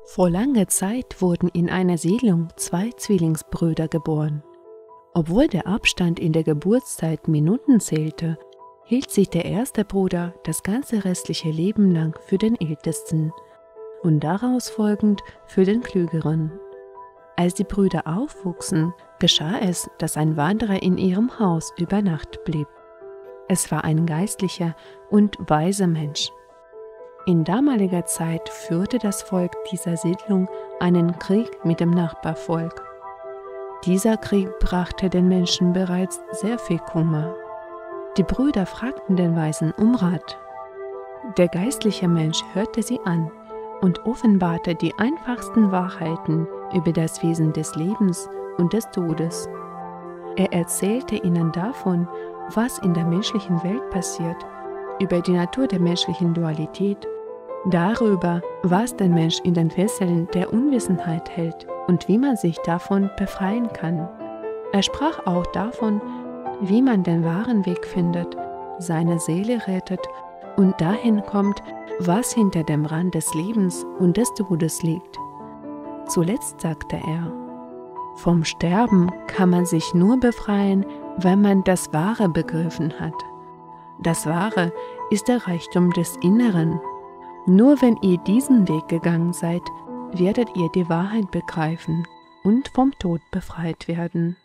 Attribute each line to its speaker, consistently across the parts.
Speaker 1: Vor langer Zeit wurden in einer Siedlung zwei Zwillingsbrüder geboren. Obwohl der Abstand in der Geburtszeit Minuten zählte, hielt sich der erste Bruder das ganze restliche Leben lang für den Ältesten und daraus folgend für den Klügeren. Als die Brüder aufwuchsen, geschah es, dass ein Wanderer in ihrem Haus über Nacht blieb. Es war ein geistlicher und weiser Mensch. In damaliger Zeit führte das Volk dieser Siedlung einen Krieg mit dem Nachbarvolk. Dieser Krieg brachte den Menschen bereits sehr viel Kummer. Die Brüder fragten den Weisen um Rat. Der geistliche Mensch hörte sie an und offenbarte die einfachsten Wahrheiten über das Wesen des Lebens und des Todes. Er erzählte ihnen davon, was in der menschlichen Welt passiert, über die Natur der menschlichen Dualität, darüber, was den Mensch in den Fesseln der Unwissenheit hält und wie man sich davon befreien kann. Er sprach auch davon, wie man den wahren Weg findet, seine Seele rettet und dahin kommt, was hinter dem Rand des Lebens und des Todes liegt. Zuletzt sagte er: Vom Sterben kann man sich nur befreien, wenn man das Wahre begriffen hat. Das Wahre ist der Reichtum des Inneren. Nur wenn ihr diesen Weg gegangen seid, werdet ihr die Wahrheit begreifen und vom Tod befreit werden.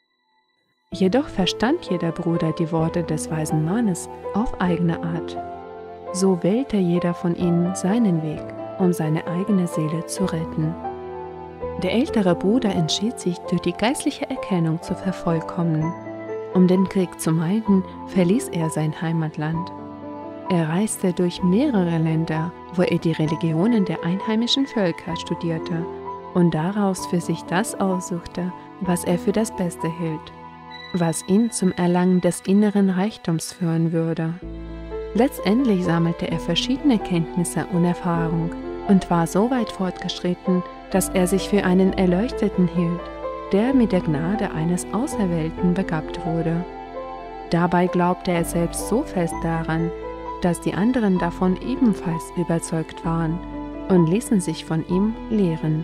Speaker 1: Jedoch verstand jeder Bruder die Worte des weisen Mannes auf eigene Art. So wählte jeder von ihnen seinen Weg, um seine eigene Seele zu retten. Der ältere Bruder entschied sich, durch die geistliche Erkennung zu vervollkommnen. Um den Krieg zu meiden, verließ er sein Heimatland. Er reiste durch mehrere Länder, wo er die Religionen der einheimischen Völker studierte und daraus für sich das aussuchte, was er für das Beste hielt, was ihn zum Erlangen des inneren Reichtums führen würde. Letztendlich sammelte er verschiedene Kenntnisse und Erfahrung und war so weit fortgeschritten, dass er sich für einen Erleuchteten hielt, der mit der Gnade eines Auserwählten begabt wurde. Dabei glaubte er selbst so fest daran, dass die anderen davon ebenfalls überzeugt waren und ließen sich von ihm lehren.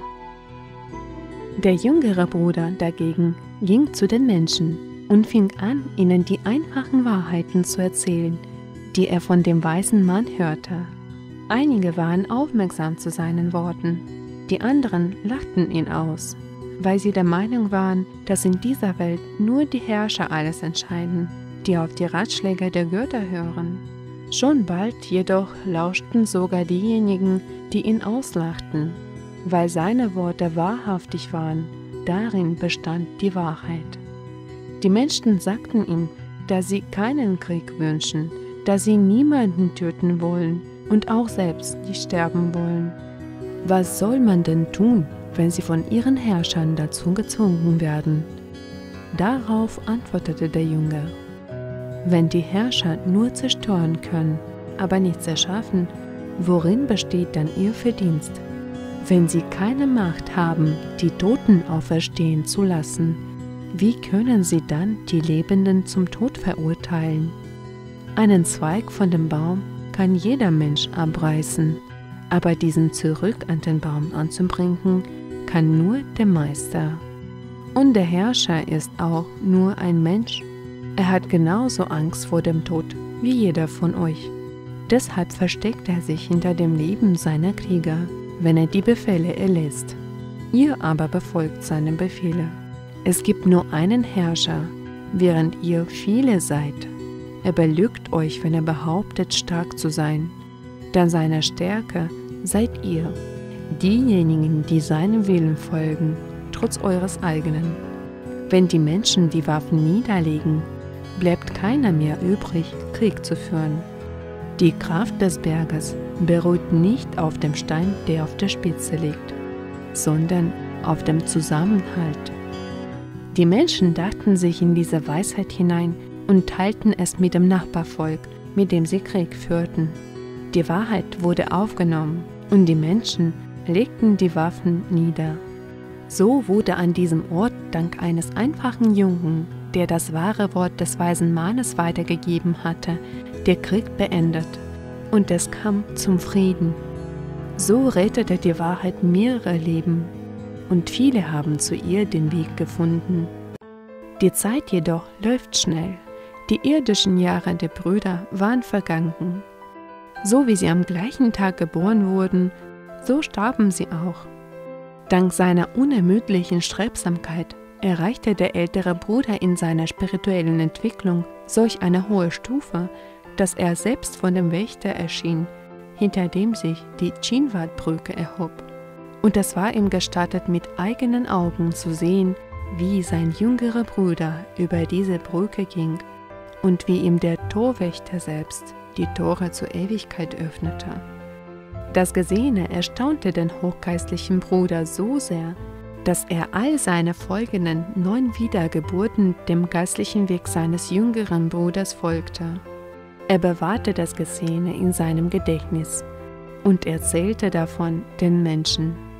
Speaker 1: Der jüngere Bruder dagegen ging zu den Menschen und fing an, ihnen die einfachen Wahrheiten zu erzählen, die er von dem weisen Mann hörte. Einige waren aufmerksam zu seinen Worten, die anderen lachten ihn aus, weil sie der Meinung waren, dass in dieser Welt nur die Herrscher alles entscheiden, die auf die Ratschläge der Götter hören. Schon bald jedoch lauschten sogar diejenigen, die ihn auslachten, weil seine Worte wahrhaftig waren, darin bestand die Wahrheit. Die Menschen sagten ihm, dass sie keinen Krieg wünschen, dass sie niemanden töten wollen und auch selbst nicht sterben wollen. Was soll man denn tun, wenn sie von ihren Herrschern dazu gezwungen werden? Darauf antwortete der Junge: Wenn die Herrscher nur zerstören können, aber nichts erschaffen, worin besteht dann ihr Verdienst? Wenn sie keine Macht haben, die Toten auferstehen zu lassen, wie können sie dann die Lebenden zum Tod verurteilen? Einen Zweig von dem Baum kann jeder Mensch abreißen, aber diesen zurück an den Baum anzubringen, kann nur der Meister. Und der Herrscher ist auch nur ein Mensch. Er hat genauso Angst vor dem Tod wie jeder von euch. Deshalb versteckt er sich hinter dem Leben seiner Krieger, wenn er die Befehle erlässt. Ihr aber befolgt seine Befehle. Es gibt nur einen Herrscher, während ihr viele seid. Er belügt euch, wenn er behauptet, stark zu sein. Denn seiner Stärke seid ihr, diejenigen, die seinem Willen folgen, trotz eures eigenen. Wenn die Menschen die Waffen niederlegen, bleibt keiner mehr übrig, Krieg zu führen. Die Kraft des Berges beruht nicht auf dem Stein, der auf der Spitze liegt, sondern auf dem Zusammenhalt. Die Menschen dachten sich in diese Weisheit hinein und teilten es mit dem Nachbarvolk, mit dem sie Krieg führten. Die Wahrheit wurde aufgenommen und die Menschen legten die Waffen nieder. So wurde an diesem Ort dank eines einfachen Jungen, der das wahre Wort des weisen Mannes weitergegeben hatte, der Krieg beendet und es kam zum Frieden. So rettete die Wahrheit mehrere Leben und viele haben zu ihr den Weg gefunden. Die Zeit jedoch läuft schnell. Die irdischen Jahre der Brüder waren vergangen. So wie sie am gleichen Tag geboren wurden, so starben sie auch. Dank seiner unermüdlichen Strebsamkeit erreichte der ältere Bruder in seiner spirituellen Entwicklung solch eine hohe Stufe, dass er selbst von dem Wächter erschien, hinter dem sich die Chinwad-Brücke erhob. Und es war ihm gestattet, mit eigenen Augen zu sehen, wie sein jüngerer Bruder über diese Brücke ging und wie ihm der Torwächter selbst die Tore zur Ewigkeit öffnete. Das Gesehene erstaunte den hochgeistlichen Bruder so sehr, dass er all seine folgenden 9 Wiedergeburten dem geistlichen Weg seines jüngeren Bruders folgte. Er bewahrte das Gesehene in seinem Gedächtnis und erzählte davon den Menschen.